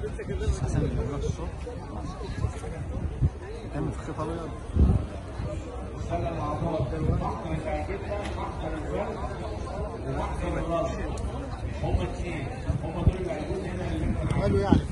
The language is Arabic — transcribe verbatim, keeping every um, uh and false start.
حسن اللي بيقول الصوت تعمل في خطه ابيض. سلم عطاء واحده ساعتها احسن الفرق واحده الرابع هم اثنين هم دول اللي هيكون هنا اللي حلو يعني.